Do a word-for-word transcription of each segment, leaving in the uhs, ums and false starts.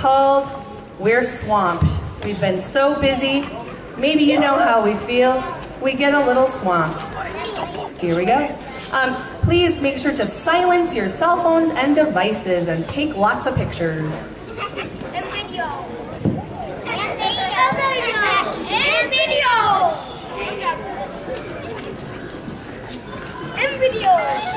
called We're Swamped. We've been so busy. Maybe you know how we feel. We get a little swamped. Here we go. Um, please make sure to silence your cell phones and devices and take lots of pictures. And video. And video. And video. And video.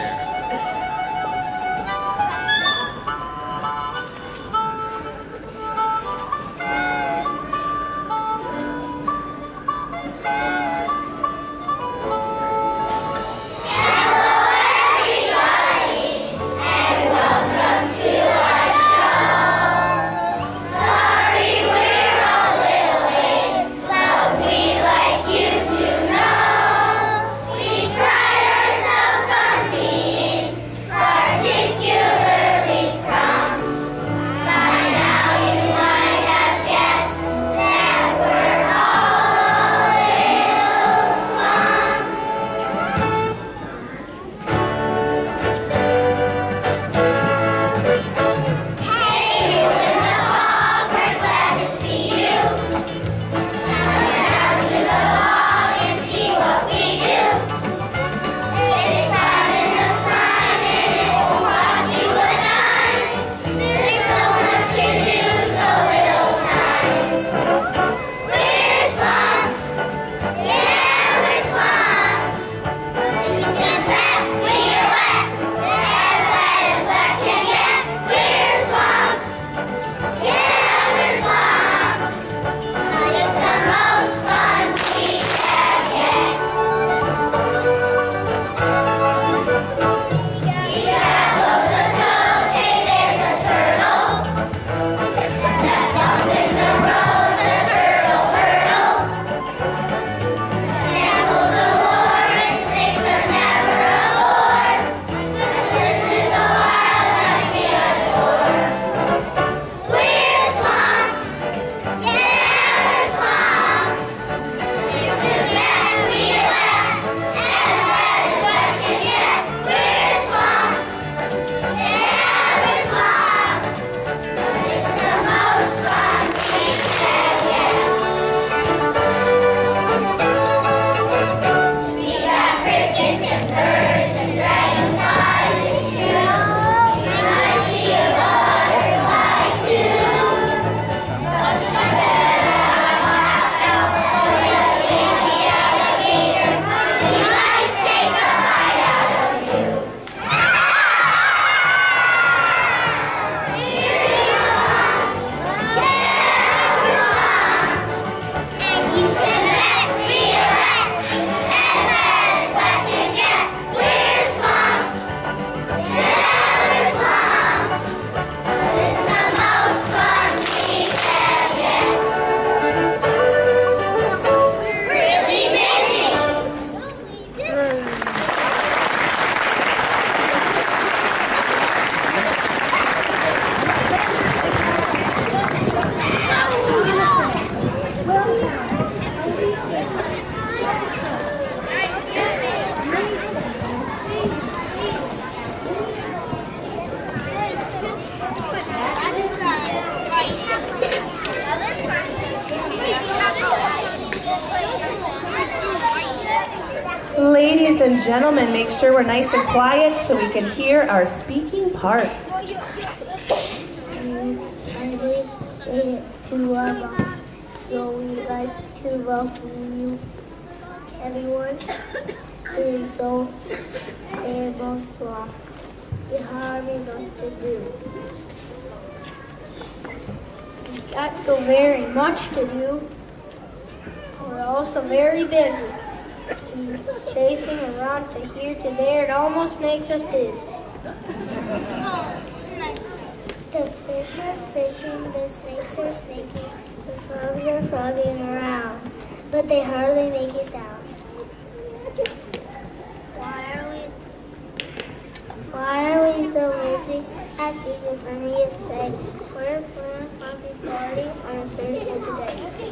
Ladies and gentlemen, make sure we're nice and quiet so we can hear our speaking parts. I made it to our so we'd like to welcome you. Everyone is so able to walk. We hardly know what to do. We've got so very much to do. We're also very busy. Chasing around to here to there, it almost makes us dizzy. The fish are fishing, the snakes are snaking, the frogs are frogging around, but they hardly make a sound. Why are we, why are we so busy? That's easy for me to say. We're planning a coffee party on a Thursday today.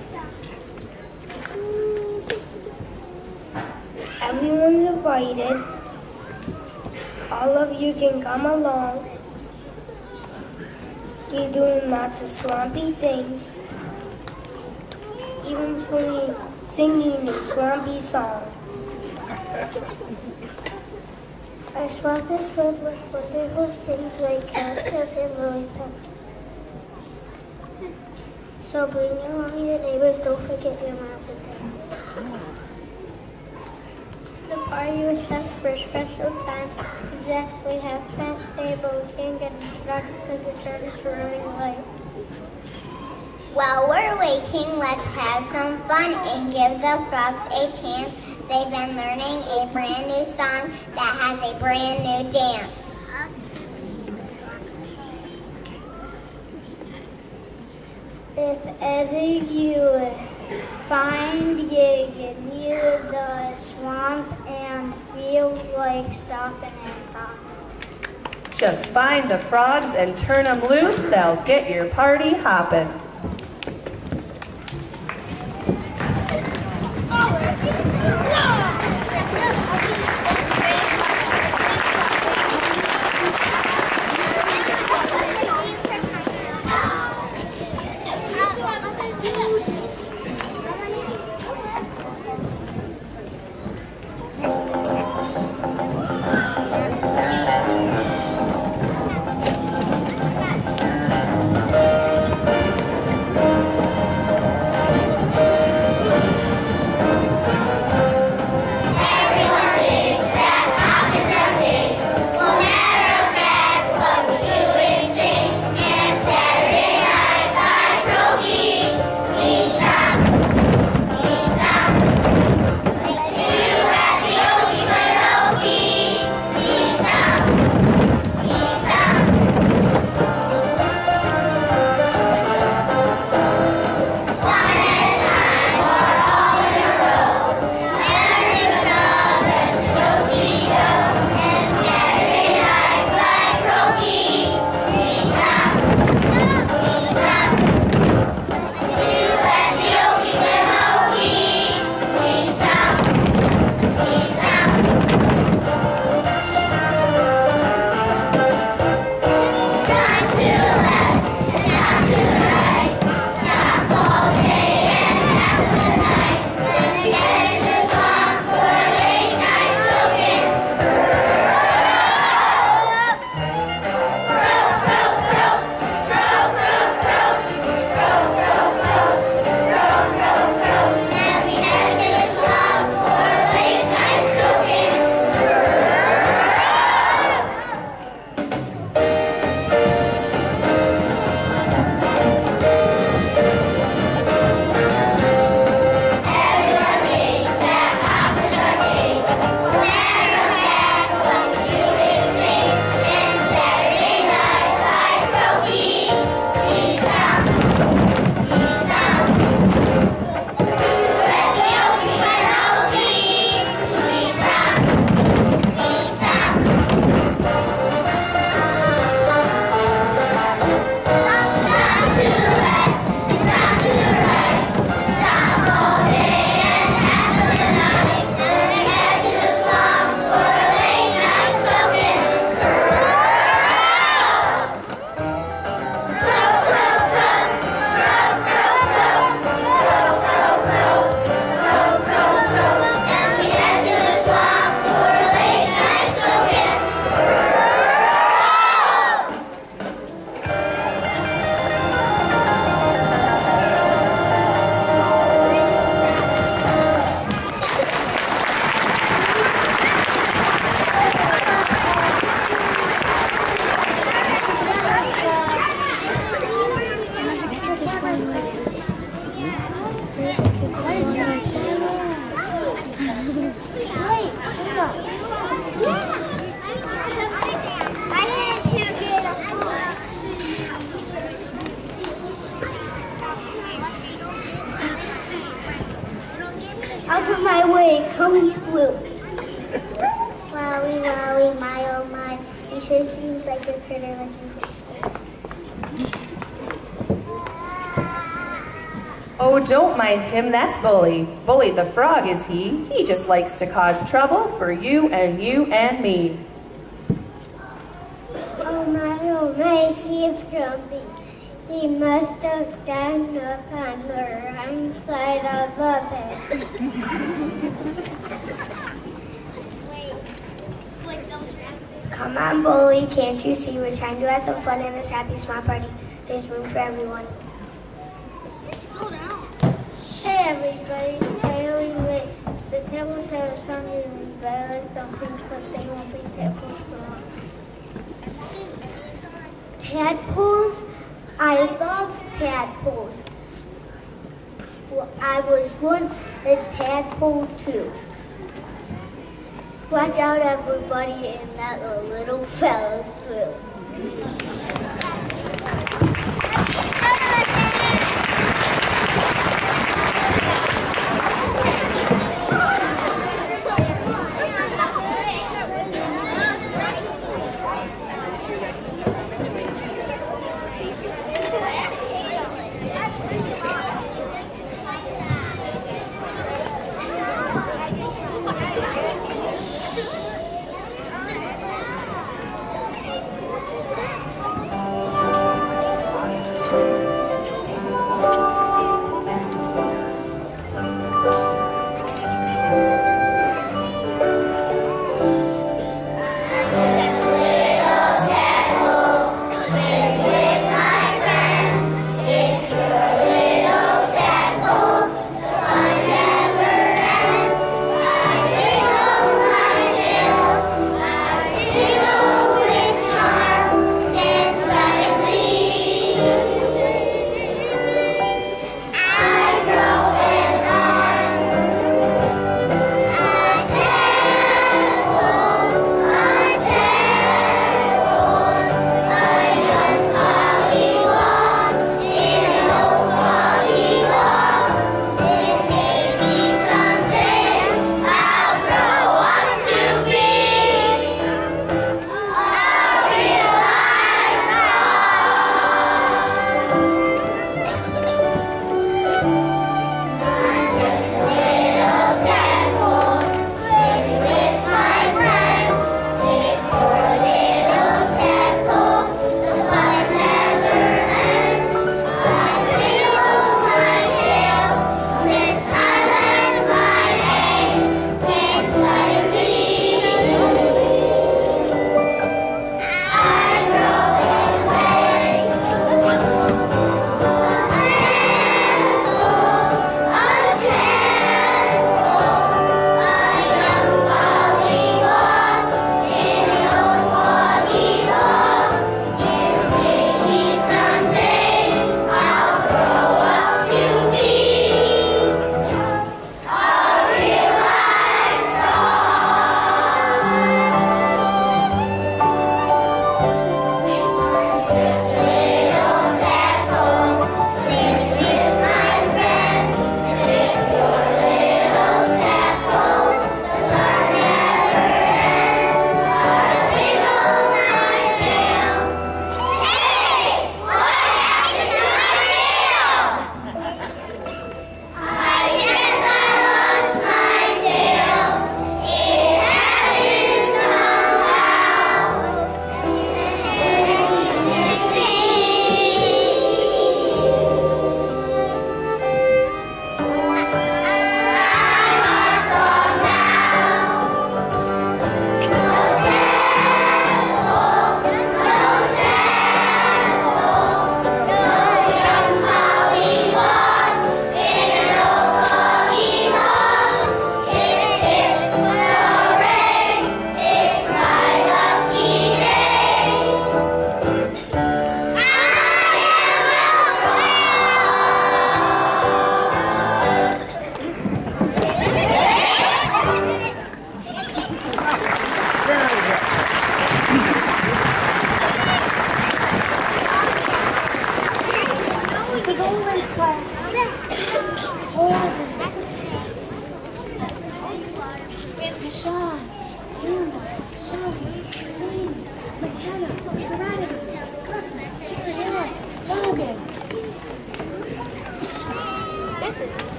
Everyone's invited. All of you can come along. You're doing lots of swampy things. Even swinging, singing a swampy song. Our swamp is filled with wonderful things like cactus and lily pads. So bring along your neighbors, don't forget your moms and dads. The party was set for a special time, exactly half past eight, but we can't get it started because the church is running late. While we're waiting, let's have some fun and give the frogs a chance. They've been learning a brand new song that has a brand new dance. If ever you find you near the swamp and feel like stopping and hopping, just find the frogs and turn them loose. They'll get your party hopping. Out of my way, come you blue. Wowie, wowie, my oh my. He sure seems like a critter looking face. Oh, don't mind him, that's Bully. Bully the Frog is he. He just likes to cause trouble for you and you and me. Oh my, oh my, he is grumpy. He must have stand up on the right side of the bed. Come on, Bully. Can't you see we're trying to have some fun in this happy small party? There's room for everyone. Hey everybody, hey everybody. The tables have something better like something because they won't be tables for long. Tadpoles? I love tadpoles. Well, I was once a tadpole too. Watch out everybody and that little fella's too.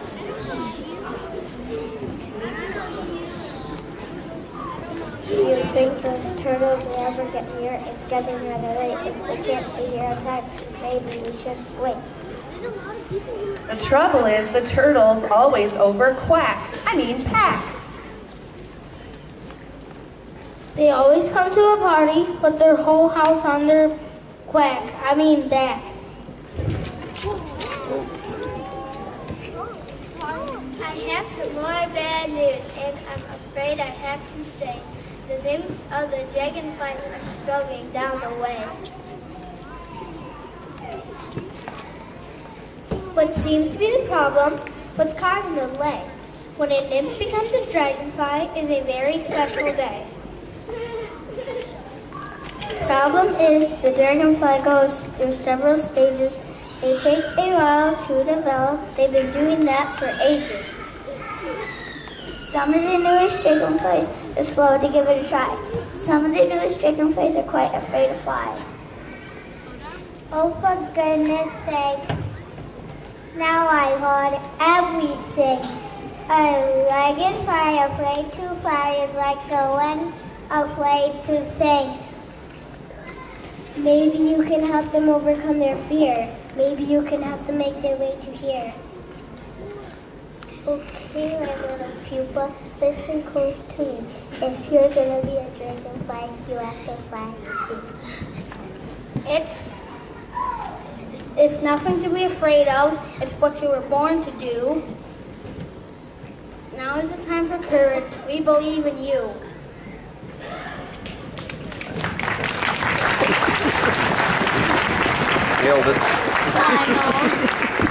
Here. think those turtles will ever get here. It's getting rather late. If they can't be here on time, maybe we should wait. The trouble is the turtles always over quack. I mean pack. They always come to a party, put their whole house on their quack. I mean back. I have some more bad news, and I'm afraid I have to say the nymphs of the dragonflies are struggling down the way. What seems to be the problem, what's causing the delay? When a nymph becomes a dragonfly is a very special day. Problem is, the dragonfly goes through several stages. They take a while to develop. They've been doing that for ages. Some of the newest dragonflies are slow to give it a try. Some of the newest dragonflies are quite afraid to fly. Oh, for goodness sake. Now I got everything. A dragonfly afraid to fly is like a one afraid to sing. Maybe you can help them overcome their fear. Maybe you can help them make their way to here. Okay, my little pupa, listen close to me. If you're gonna be a dragonfly, you have to fly to speak. It's, it's nothing to be afraid of. It's what you were born to do. Now is the time for courage. We believe in you. Nailed it.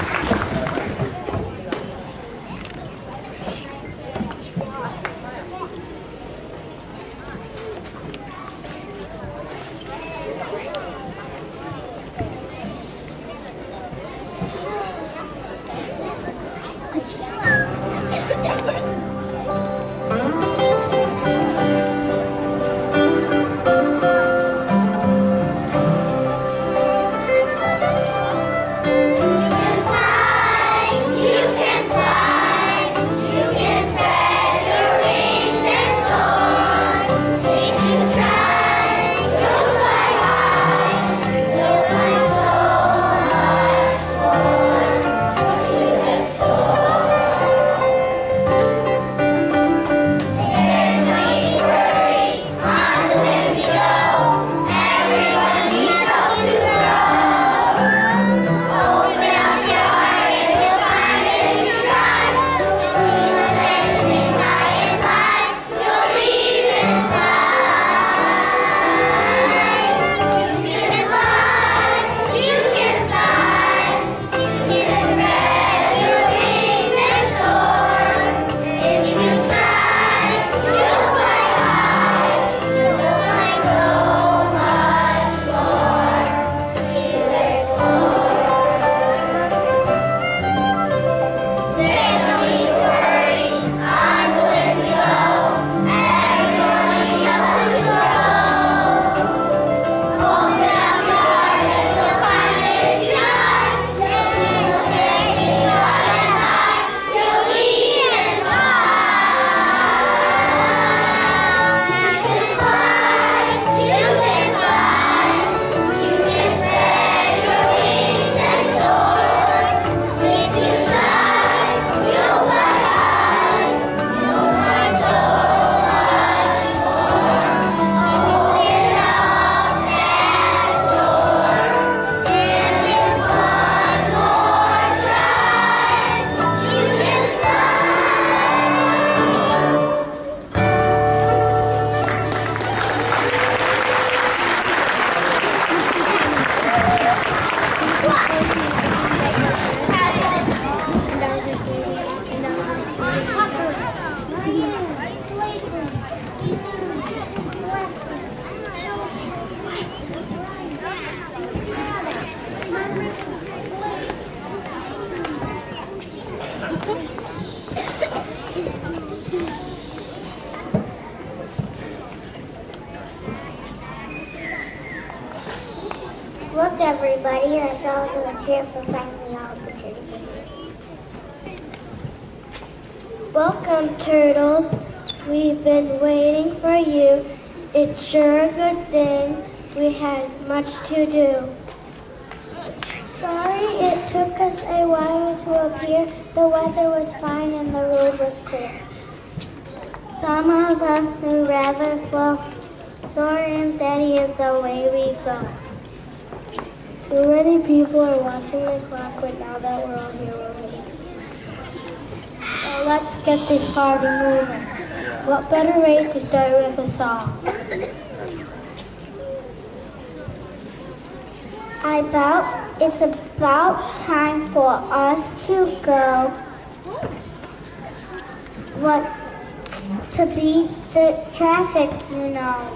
Look, everybody, let's all do a cheer for finally all the turtles. Welcome, turtles. We've been waiting for you. It's sure a good thing we had much to do. Sorry it took us a while to appear. The weather was fine and the road was clear. Some of us would rather flow. Lord and Daddy is the way we go. Too many people are watching the clock, but now that we're all here, we're ready. So let's get this party moving. What better way to start with a song? I about, it's about time for us to go. What, to beat the traffic, you know.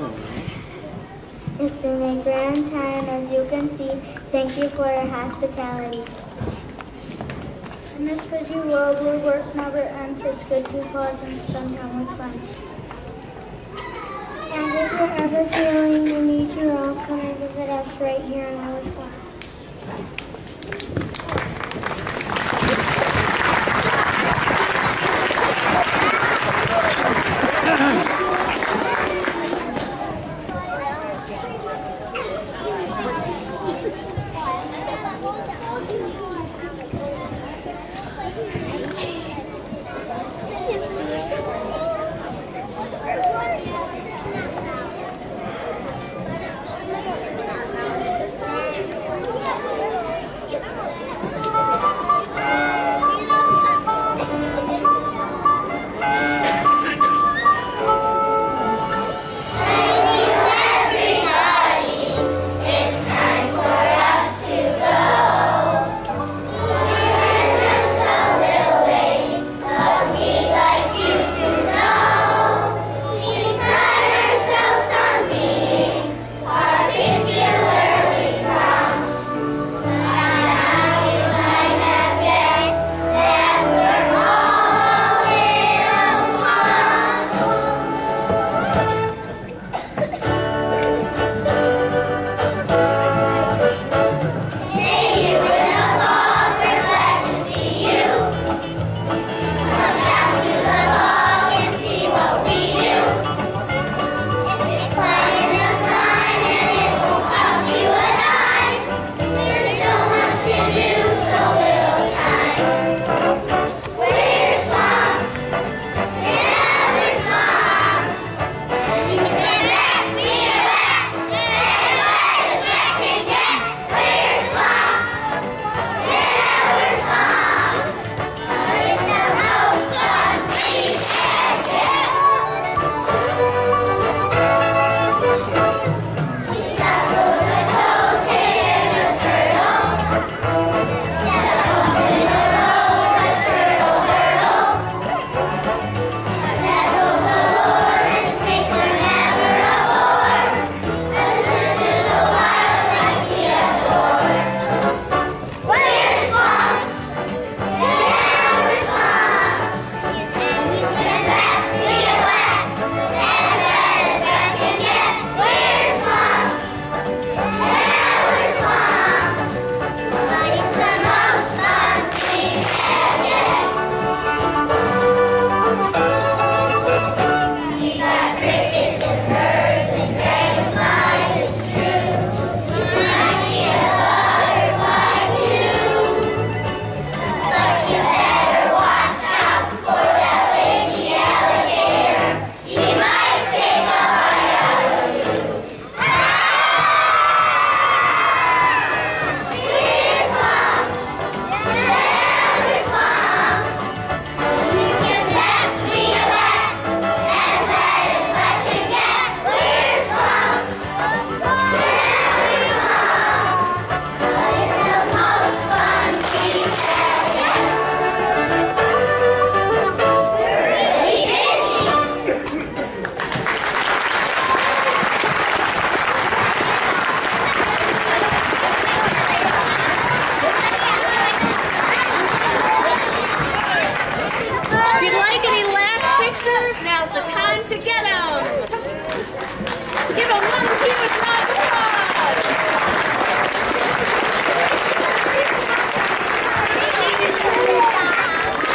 It's been a grand time, as you can see. Thank you for your hospitality. In this busy world where work never ends, it's good to pause and spend time with friends. And if you're ever feeling you need to roam, come and visit us right here in our spot.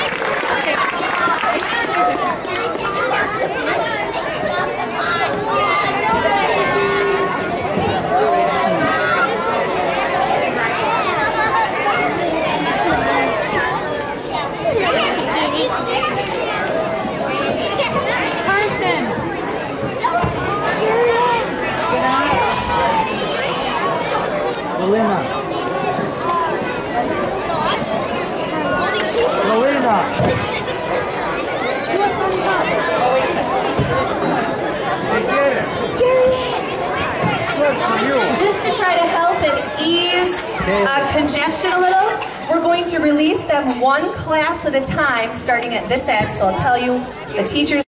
Yeah. Rowena. Rowena. Just to try to help and ease uh, congestion a little, we're going to release them one class at a time starting at this end. So I'll tell you, the teachers